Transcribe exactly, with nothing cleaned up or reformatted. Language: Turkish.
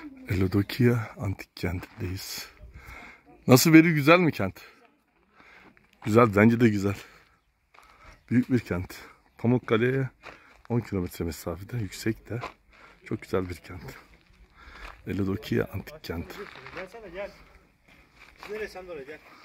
Elodokia antik kentindeyiz. Nasıl, veri güzel mi kent? Güzel, bence de güzel. Büyük bir kent. Pamukkale'ye on kilometre mesafede, yüksek de. Çok güzel bir kent. Elodokia antik kent. Gelsene gel. Nereye sen de oraya gel.